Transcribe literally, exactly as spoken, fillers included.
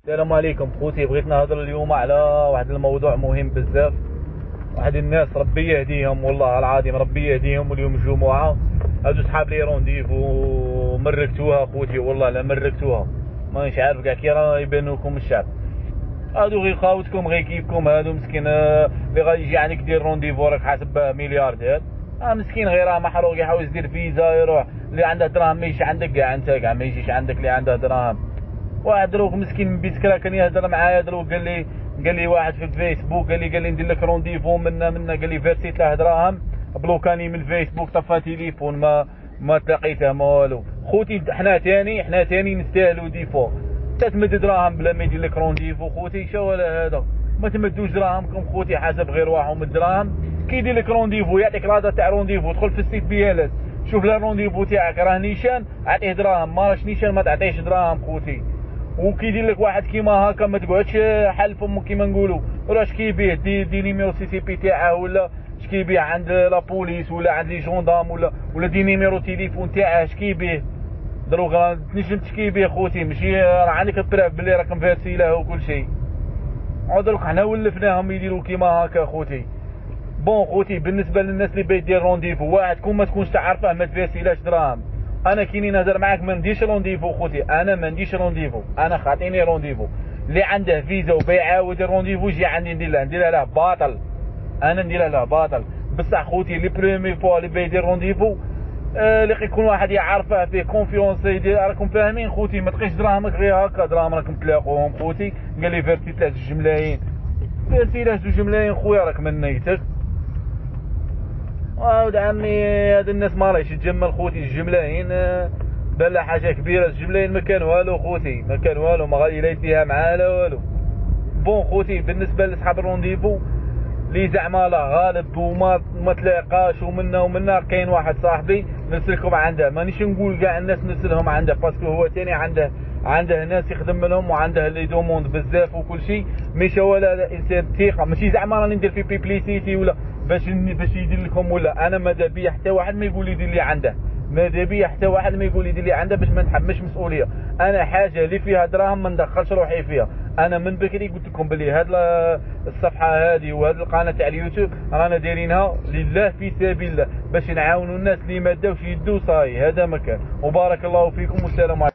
السلام عليكم خوتي، بغيت نهضر اليوم على واحد الموضوع مهم بزاف. واحد الناس ربي يهديهم، والله العظيم ربي يهديهم. واليوم الجمعة هادو صحاب لي رونديفو مركتوها خوتي، والله لا مركتوها. مانيش عارف كاع كي راه يبانو لكم الشعب. هادو غير خاوتكم غير كيفكم، هادو مسكين اللي غادي يجي عندك دير رونديفو راك حاسب ملياردير. اه مسكين غير راه محروق يحاول يدير فيزا يروح. اللي عنده دراهم ما يجيش عندك كاع، انت كاع ما يجيش عندك اللي عنده دراهم. واحد دروك مسكين من بيسكرا كان يهضر معايا دروك، قال لي قال لي واحد في الفيسبوك قال لي قال لي ندير لك رونديفو منا منا قال لي فيرسيت له دراهم، بلوكاني من الفيسبوك، طفى تليفون ما ما تلاقيته ما والو. خوتي حنا تاني حنا تاني نستاهلوا ديفو. انت تمد دراهم بلا ما يدير لك رونديفو خوتي، شو ولا هذا؟ ما تمدوش دراهمكم خوتي، حسب غير واحد من الدراهم كي يدير لك رونديفو يعطيك لادا تاع رونديفو. دخل في السيت بيالس شوف لا رونديفو تاعك راه نيشان اعطيه دراهم، ما راهش نيشان ما تعطيش دراهم خوتي. وكيدير لك واحد كيما هكا ما تقعدش حل فمك كيما نقولوا، راه اش كيبيع دي دي نيميرو سي سي بي تاعه، ولا اش كيبيع عند لا بوليس ولا عند لي جوندام، ولا ولا دي نيميرو تليفون تاعه اش كيبيع. دروك راه تنجم تشكي بيه خوتي، ماشي راه عندك البراف بلي راك مفارسي له وكل شيء. دروك حنا ولفناهم يديروا كيما هكا خوتي. بون خوتي بالنسبه للناس اللي باغي دير رونديفو، واحد كون ما تكونش تعرفه ما تفارسيلاش دراهم. انا كيني نهضر معاك ما نديرش رونديفو خوتي، انا ما نديرش رونديفو، انا خاطيني رونديفو. اللي عنده فيزا وباغي يعاود الرونديفو يجي عندي ندير له ندير له باطل، انا ندير له باطل. بصح خوتي لي بريمي فوا اللي باغي يدير رونديفو آه اللي يكون واحد يعرفه فيه كونفيونس يدير، راكم فاهمين خوتي. ما تقيش دراهمك غير هكا، دراهم راكم تلاقوهم خوتي. قال لي فيرتي له جوج ملايين، فيرتي له جوج ملايين خويا راك من نيتك. وعاود عمي هاد الناس ما راهيش تجمل خوتي. جوج ملايين بان حاجه كبيره، جوج ملايين ما كان والو خوتي، ما كان والو، ما غادي لا يديها معاه لا والو. بون خوتي بالنسبه لصحاب الرونديفو اللي زعما لا غالب وما ما تلاقاش ومنا ومنا، كاين واحد صاحبي نرسلكم عنده، مانيش نقول كاع الناس نرسلهم عنده باسكو هو ثاني عنده عنده ناس يخدم لهم وعنده لي دوموند بزاف وكل شيء. ماشي ولا انسان ثقه، ماشي زعما راني ندير في بيبليسيتي ولا باش باش يدير لكم، ولا انا ماذا بيا حتى واحد ما يقول لي يدير لي عنده، ماذا بيا حتى واحد ما يقول لي يدير لي عنده باش ما نتحملش مسؤوليه. انا حاجه اللي فيها دراهم ما ندخلش روحي فيها. انا من بكري قلت لكم بلي هاد الصفحه هذه وهاد القناه تاع اليوتيوب رانا دايرينها لله في سبيل الله باش نعاونوا الناس اللي ما داوش يدوا صاي، هذا مكان. وبارك الله فيكم والسلام عليكم.